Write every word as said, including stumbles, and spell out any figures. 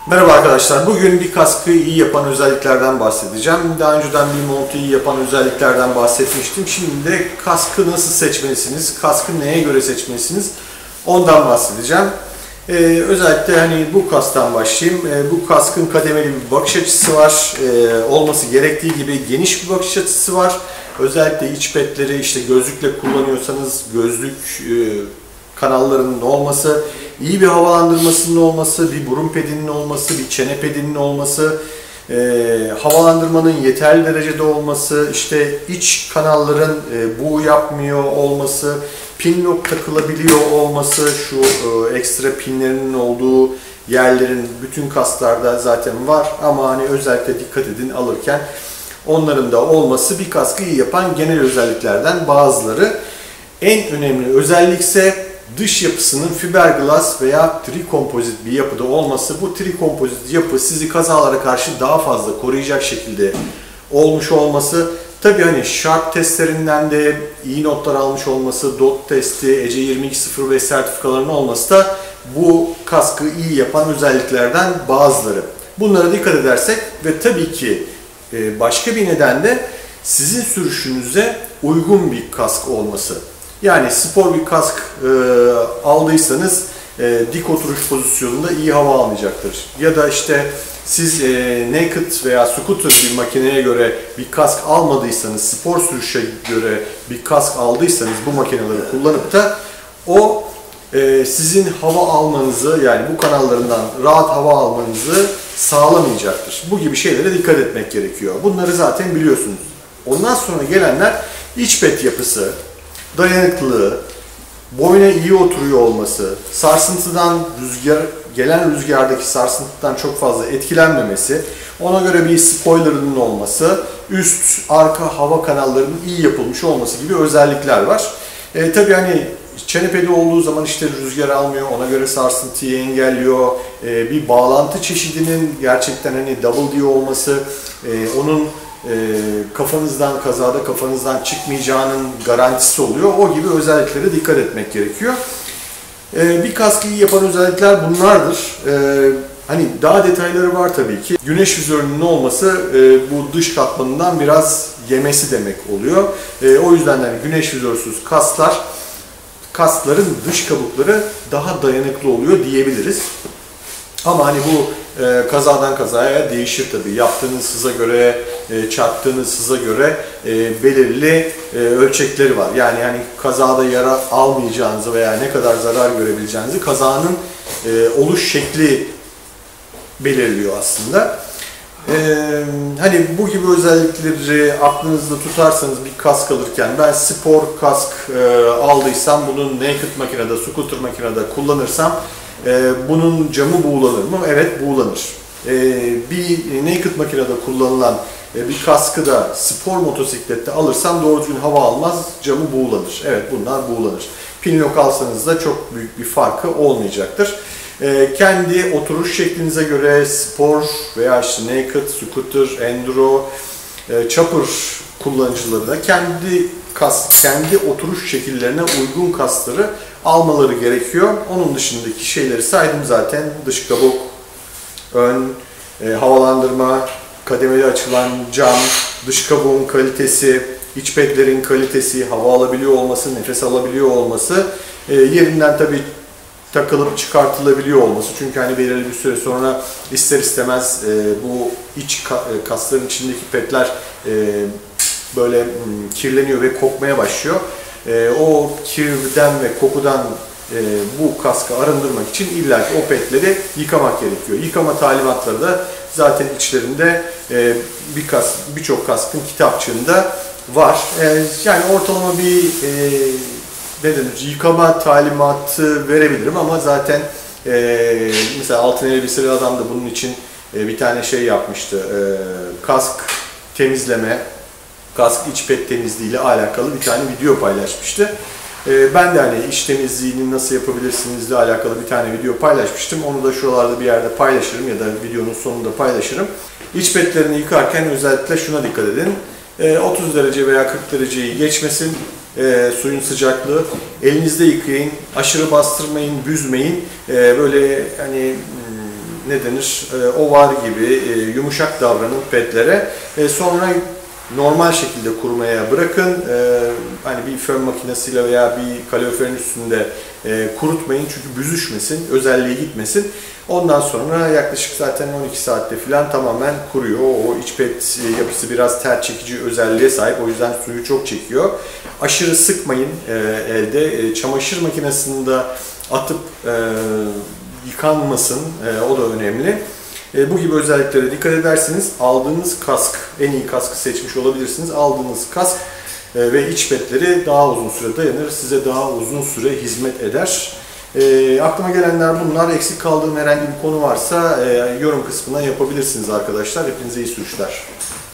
Merhaba arkadaşlar. Bugün bir kaskı iyi yapan özelliklerden bahsedeceğim. Daha önceden bir montu iyi yapan özelliklerden bahsetmiştim. Şimdi de kaskı nasıl seçmelisiniz, kaskı neye göre seçmelisiniz ondan bahsedeceğim. Ee, özellikle hani bu kasktan başlayayım. Ee, bu kaskın kademeli bir bakış açısı var. Ee, olması gerektiği gibi geniş bir bakış açısı var. Özellikle iç petleri işte gözlükle kullanıyorsanız gözlük e, kanallarının olması, iyi bir havalandırmasının olması, bir burun pedinin olması, bir çene pedinin olması, e, havalandırmanın yeterli derecede olması, işte iç kanalların e, buğu yapmıyor olması, pin lock takılabiliyor olması, şu e, ekstra pinlerinin olduğu yerlerin bütün kasklarda zaten var ama hani özellikle dikkat edin alırken onların da olması bir kaskı iyi yapan genel özelliklerden bazıları. En önemli özellik ise dış yapısının fiberglass veya trikompozit bir yapıda olması. Bu trikompozit yapı sizi kazalara karşı daha fazla koruyacak şekilde olmuş olması. Tabii hani Sharp testlerinden de iyi notlar almış olması, D O T testi, E C yirmi iki sıfır beş sertifikalarının olması da bu kaskı iyi yapan özelliklerden bazıları. Bunlara dikkat edersek ve tabii ki başka bir neden de sizin sürüşünüze uygun bir kask olması. Yani spor bir kask e, aldıysanız e, dik oturuş pozisyonunda iyi hava almayacaktır. Ya da işte siz e, naked veya scooter bir makineye göre bir kask almadıysanız, spor sürüşe göre bir kask aldıysanız bu makineleri kullanıp da o e, sizin hava almanızı, yani bu kanallarından rahat hava almanızı sağlamayacaktır. Bu gibi şeylere dikkat etmek gerekiyor. Bunları zaten biliyorsunuz. Ondan sonra gelenler iç pet yapısı, dayanıklılığı, boyuna iyi oturuyor olması, sarsıntıdan rüzgar, gelen rüzgardaki sarsıntıdan çok fazla etkilenmemesi, ona göre bir spoilerının olması, üst, arka hava kanallarının iyi yapılmış olması gibi özellikler var. E, tabii hani çene pedi olduğu zaman işte rüzgar almıyor, ona göre sarsıntıyı engelliyor. E, bir bağlantı çeşidinin gerçekten hani double D olması, e, onun E, kafanızdan, kazada kafanızdan çıkmayacağının garantisi oluyor. O gibi özelliklere dikkat etmek gerekiyor. E, bir kaskı iyi yapan özellikler bunlardır. E, hani daha detayları var tabii ki. Güneş vizörünün olması e, bu dış katmanından biraz yemesi demek oluyor. E, o yüzden yani güneş vizörsüz kasklar, kaskların dış kabukları daha dayanıklı oluyor diyebiliriz. Ama hani bu e, kazadan kazaya değişir tabii. Yaptığınız hıza göre, e, çarptığınız hıza göre e, belirli e, ölçekleri var. Yani yani kazada yara almayacağınızı veya ne kadar zarar görebileceğinizi kazanın e, oluş şekli belirliyor aslında. E, hani bu gibi özellikleri aklınızda tutarsanız bir kask alırken, ben spor kask e, aldıysam bunu naked makinede, scooter makinede kullanırsam Ee, bunun camı buğulanır mı? Evet, buğulanır. Ee, bir naked makinede kullanılan e, bir kaskı da spor motosiklette alırsam doğru düzgün hava almaz, camı buğulanır. Evet, bunlar buğulanır. Pin lock alsanız da çok büyük bir farkı olmayacaktır. Ee, kendi oturuş şeklinize göre spor veya işte naked, scooter, enduro, e, chopper kullanıcıları da kendi kask, kendi oturuş şekillerine uygun kaskları almaları gerekiyor. Onun dışındaki şeyleri saydım zaten. Dış kabuk, ön, e, havalandırma, kademeli açılan cam, dış kabuğun kalitesi, iç pedlerin kalitesi, hava alabiliyor olması, nefes alabiliyor olması, e, yerinden tabii takılıp çıkartılabiliyor olması. Çünkü hani belirli bir süre sonra ister istemez e, bu iç ka kasların içindeki pedler e, böyle m, kirleniyor ve kokmaya başlıyor. E, o kirden ve kokudan e, bu kaskı arındırmak için illaki o petleri yıkamak gerekiyor. Yıkama talimatları da zaten içlerinde e, bir kas, birçok kaskın kitapçığında var. E, yani ortalama bir e, ne denir, yıkama talimatı verebilirim ama zaten e, mesela altın elbiseli adam da bunun için e, bir tane şey yapmıştı. E, kask temizleme, kask iç pet temizliği ile alakalı bir tane video paylaşmıştı. Ee, ben de hani iç temizliğini nasıl yapabilirsinizle alakalı bir tane video paylaşmıştım. Onu da şuralarda bir yerde paylaşırım ya da videonun sonunda paylaşırım. İç petlerini yıkarken özellikle şuna dikkat edin. Ee, otuz derece veya kırk dereceyi geçmesin. Ee, suyun sıcaklığı. Elinizde yıkayın. Aşırı bastırmayın, büzmeyin. Ee, böyle hani ne denir, e, ovar gibi e, yumuşak davranın pedlere. E, sonra normal şekilde kurumaya bırakın. E, hani bir fön makinesiyle veya bir kaloriferin üstünde e, kurutmayın çünkü büzüşmesin, özelliği gitmesin. Ondan sonra yaklaşık zaten on iki saatte falan tamamen kuruyor. O iç ped yapısı biraz ter çekici özelliğe sahip. O yüzden suyu çok çekiyor. Aşırı sıkmayın e, elde. E, çamaşır makinesinde atıp e, yıkanmasın. E, o da önemli. E, bu gibi özelliklere dikkat ederseniz aldığınız kask, en iyi kaskı seçmiş olabilirsiniz. Aldığınız kask e, ve iç pedleri daha uzun süre dayanır. Size daha uzun süre hizmet eder. E, aklıma gelenler bunlar. Eksik kaldığım herhangi bir konu varsa e, yorum kısmına yapabilirsiniz arkadaşlar. Hepinize iyi sürüşler.